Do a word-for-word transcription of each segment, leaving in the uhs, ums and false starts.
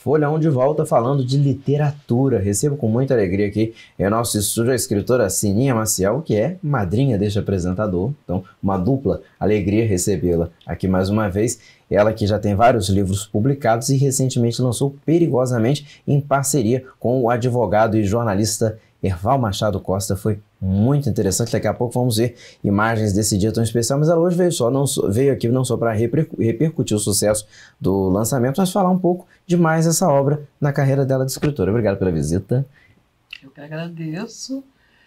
Folha um de volta falando de literatura. Recebo com muita alegria aqui em nosso estúdio a escritora Sininha Maciel, que é madrinha deste apresentador. Então, uma dupla alegria recebê-la aqui mais uma vez. Ela que já tem vários livros publicados e recentemente lançou Perigosamente em parceria com o advogado e jornalista Erval Machado Costa. Foi muito interessante. Daqui a pouco vamos ver imagens desse dia tão especial, mas ela hoje veio, só, não, veio aqui não só para repercutir o sucesso do lançamento, mas falar um pouco de mais essa obra na carreira dela de escritora. Obrigado pela visita. Eu que agradeço,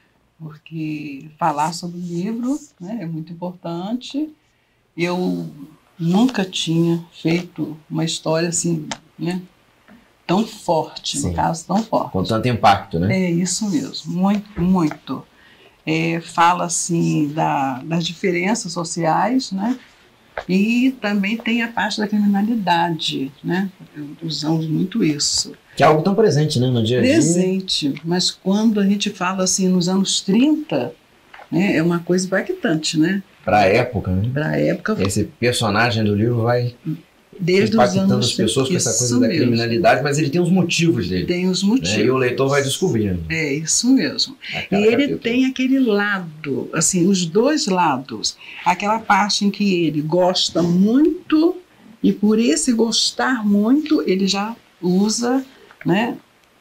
porque falar sobre o livro, né, é muito importante. Eu nunca tinha feito uma história assim, né, tão forte, Sim. no caso, tão forte. Com tanto impacto, né? É isso mesmo, muito, muito. É, fala, assim, da, das diferenças sociais, né? E também tem a parte da criminalidade, né? Usamos muito isso. Que é algo tão presente, né, no dia a dia. Presente, mas quando a gente fala, assim, nos anos trinta, né, é uma coisa impactante, né? Para a época, né? Para a época. Esse personagem do livro vai... Desde impactando os anos... as pessoas com essa coisa da mesmo. criminalidade, mas ele tem os motivos dele. Tem os motivos. Né? E o leitor vai descobrindo. É, isso mesmo. Aquela e ele capítulo. Tem aquele lado, assim, os dois lados. Aquela parte em que ele gosta muito e por esse gostar muito, ele já usa, né,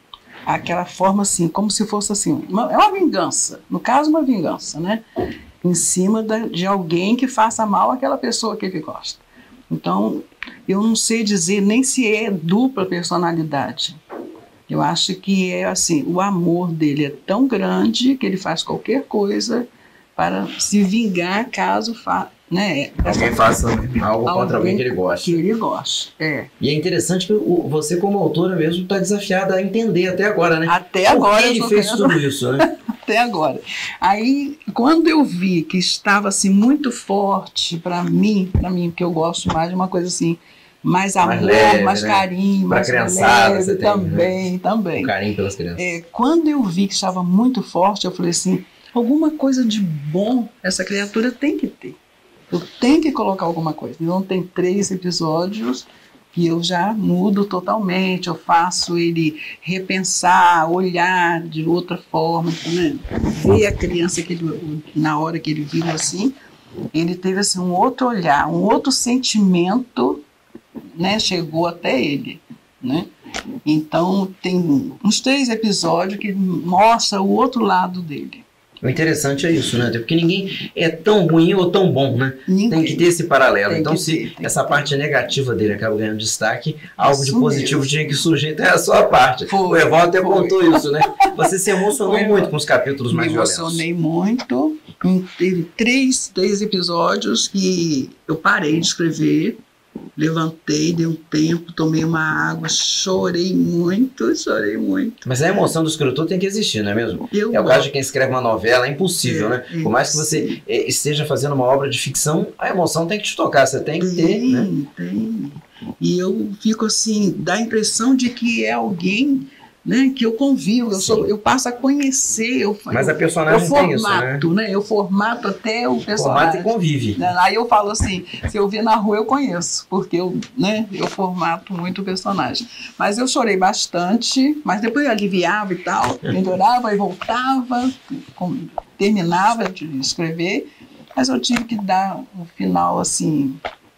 aquela forma assim, como se fosse assim, uma, é uma vingança. No caso, uma vingança, né? Em cima da, de alguém que faça mal àquela pessoa que ele gosta. Então, eu não sei dizer nem se é dupla personalidade. Eu acho que é assim, o amor dele é tão grande que ele faz qualquer coisa para se vingar caso fa né, alguém faça algo contra alguém que ele gosta. Que ele gosta, é. E é interessante que o, você, como autora mesmo, está desafiada a entender até agora, né? Até agora. Por que ele fez tudo isso, né? Até agora. Aí, quando eu vi que estava assim muito forte para mim, para mim, que eu gosto mais de uma coisa assim, mais amor, mais, leve, mais né? carinho, pra mais criançada, leve, você tem, também, né? também. Um carinho pelas crianças. É, quando eu vi que estava muito forte, eu falei assim, alguma coisa de bom essa criatura tem que ter. Eu tenho que colocar alguma coisa. Então tem três episódios que eu já mudo totalmente, eu faço ele repensar, olhar de outra forma, né? Ver a criança que ele, na hora que ele viu assim, ele teve assim um outro olhar, um outro sentimento, né? Chegou até ele, né? Então tem uns três episódios que mostra o outro lado dele. O interessante é isso, né? Porque ninguém é tão ruim ou tão bom, né? Ninguém. Tem que ter esse paralelo. Então, se ter, essa parte negativa dele acaba ganhando destaque, algo isso de positivo mesmo. Tinha que surgir, então é a sua parte. Foi, o Erval até foi. contou isso, né? Você se emocionou foi, muito com os capítulos mais violentos. Me emocionei muito. Teve três, três episódios que eu parei de escrever. Levantei, dei um tempo, tomei uma água, chorei muito, chorei muito. Mas a emoção do escritor tem que existir, não é mesmo? Eu é o caso de quem escreve uma novela, é impossível, é, né? É, Por mais que você esteja fazendo uma obra de ficção, a emoção tem que te tocar, você tem que tem, ter, né? Tem, e eu fico assim, dá a impressão de que é alguém, né, que eu convivo, eu, sou, eu passo a conhecer. Eu, Mas eu, a personagem eu formato, tem isso, né? né? Eu formato até o personagem. Formato e convive. Aí eu falo assim, se eu vir na rua eu conheço, porque eu, né, eu formato muito o personagem. Mas eu chorei bastante, mas depois eu aliviava e tal, melhorava e voltava, terminava de escrever, mas eu tive que dar um final assim.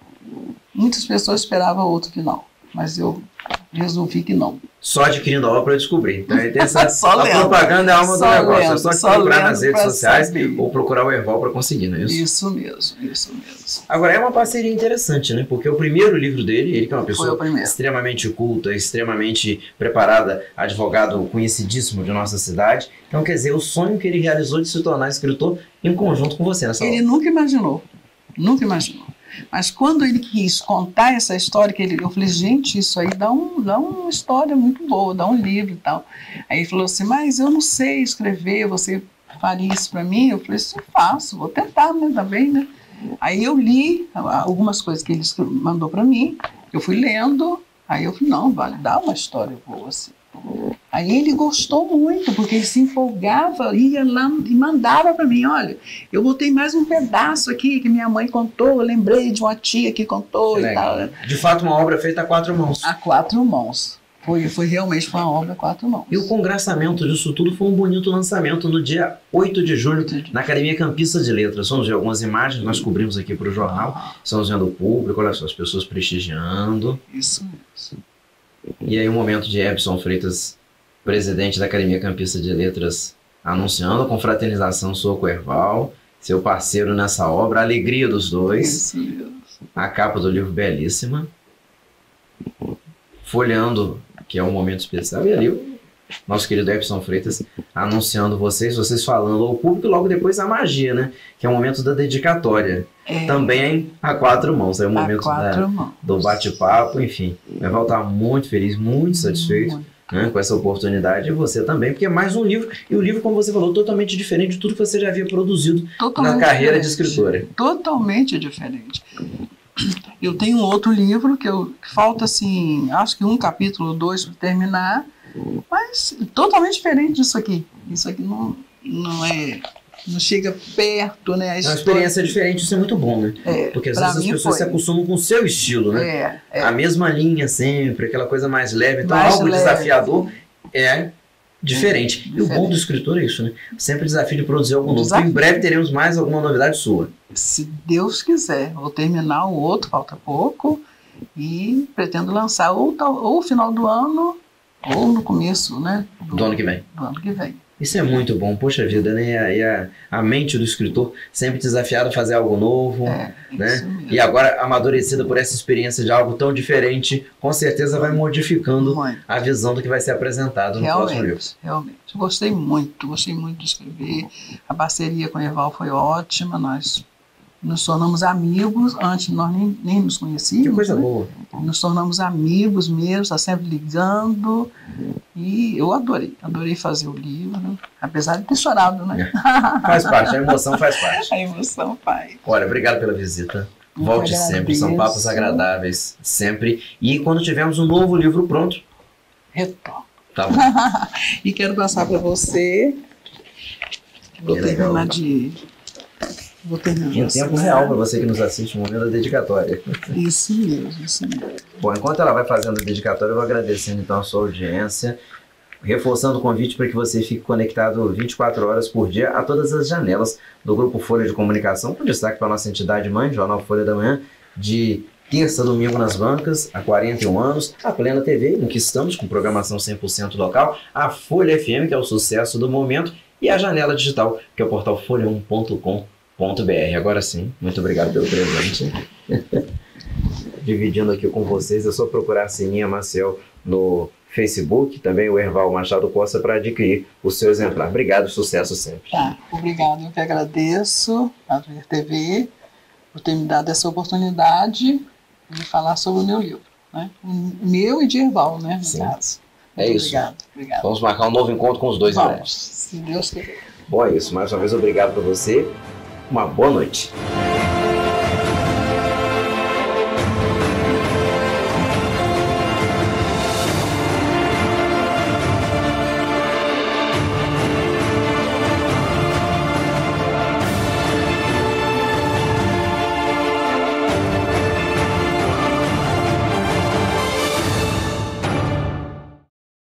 Muitas pessoas esperavam outro final, mas eu resolvi que não. Só adquirindo a obra para descobrir. Então, aí tem essa, só a lendo, propaganda é a alma do negócio. Lendo, é só, só procurar nas redes sociais saber. Ou procurar o Erval para conseguir, não é isso? Isso mesmo, isso mesmo. Agora, é uma parceria interessante, né? Porque o primeiro livro dele, ele que é uma pessoa extremamente culta, extremamente preparada, advogado conhecidíssimo de nossa cidade. Então, quer dizer, o sonho que ele realizou de se tornar escritor em conjunto com você nessa Ele obra. nunca imaginou, nunca imaginou. Mas quando ele quis contar essa história, que ele, eu falei, gente, isso aí dá, um, dá uma história muito boa, dá um livro e tal. Aí ele falou assim, mas eu não sei escrever, você faria isso para mim? Eu falei assim, faço, vou tentar, né, também, né? Aí eu li algumas coisas que ele mandou para mim, eu fui lendo, aí eu falei, não, vale, dá uma história boa assim. Aí ele gostou muito, porque ele se empolgava, ia lá e mandava para mim, olha, eu botei mais um pedaço aqui que minha mãe contou, eu lembrei de uma tia que contou e tal. De fato, uma obra feita a quatro mãos. A quatro mãos. Foi, foi realmente uma obra a quatro mãos. E o congraçamento disso tudo foi um bonito lançamento no dia oito de julho, na Academia Campista de Letras. Vamos ver algumas imagens, nós cobrimos aqui para o jornal. Ah. Estamos vendo o público, olha só, as pessoas prestigiando. Isso mesmo. E aí um momento de Ebson Freitas, presidente da Academia Campista de Letras, anunciando a confraternização sua com o Erval, seu parceiro nessa obra, a alegria dos dois. Isso mesmo. A capa do livro belíssima. Folheando, que é um momento especial, e ali o nosso querido Ebson Freitas anunciando vocês, vocês falando ao público, e logo depois a magia, né? Que é o momento da dedicatória. É. Também a quatro mãos, é o momento da, do bate-papo, enfim. Vai voltar muito feliz, muito satisfeito muito. Né, com essa oportunidade, e você também, porque é mais um livro, e o livro, como você falou, totalmente diferente de tudo que você já havia produzido totalmente na carreira diferente. De escritora. Totalmente diferente. Eu tenho outro livro que, eu, que falta, assim, acho que um capítulo, dois para terminar, mas totalmente diferente disso aqui. Isso aqui não, não é... não chega perto, né? A é uma experiência diferente, isso é muito bom, né? É, porque às vezes as pessoas foi. se acostumam com o seu estilo, né? É, é. A mesma linha sempre, aquela coisa mais leve. Então mais algo leve. desafiador é diferente. É, e diferente. O bom do escritor é isso, né? Sempre desafio de produzir algo novo. Em breve teremos mais alguma novidade sua. Se Deus quiser. Vou terminar o outro, falta pouco. E pretendo lançar ou, ou no final do ano, ou no começo, né? Do, do ano que vem. Do ano que vem. Isso é muito bom, poxa vida, né? E a, e a, a mente do escritor sempre desafiada a fazer algo novo, é, né? E agora amadurecida por essa experiência de algo tão diferente, com certeza vai modificando muito. A visão do que vai ser apresentado no realmente, próximo livro. Realmente, gostei muito, gostei muito de escrever. A parceria com o Erval foi ótima, nós nos tornamos amigos, antes nós nem, nem nos conhecíamos. Que coisa né? boa. Nos tornamos amigos mesmo, está sempre ligando. E eu adorei, adorei fazer o livro, apesar de ter chorado, né? Faz parte, a emoção faz parte. A emoção faz. Olha, obrigado pela visita. Volte sempre, são papos agradáveis, sempre. E quando tivermos um novo livro pronto, retorno. Tá bom. E quero passar para você. Vou terminar de... Vou terminar em tempo real para você que nos assiste, o momento da dedicatória. Isso mesmo, isso mesmo. Bom, enquanto ela vai fazendo a dedicatória, eu vou agradecendo então a sua audiência, reforçando o convite para que você fique conectado vinte e quatro horas por dia a todas as janelas do Grupo Folha de Comunicação, com destaque para a nossa entidade mãe, Jornal Folha da Manhã, de terça a domingo nas bancas, há quarenta e um anos, a Plena T V, em que estamos com programação cem por cento local, a Folha F M, que é o sucesso do momento, e a Janela Digital, que é o portal folha um ponto com ponto b r. Agora sim, muito obrigado pelo presente. Dividindo aqui com vocês, é só procurar Sininha Maciel no Facebook, também o Erval Machado Costa, para adquirir o seu exemplar. Obrigado, sucesso sempre. Tá, obrigado, eu que agradeço a T V por ter me dado essa oportunidade de falar sobre o meu livro, né? O meu e de Erval, né, no sim. caso. É muito isso. Obrigado, obrigado. Vamos marcar um novo encontro com os dois. Vamos, se Deus quiser. Bom, é isso. Mais uma vez, obrigado para você. Uma boa noite.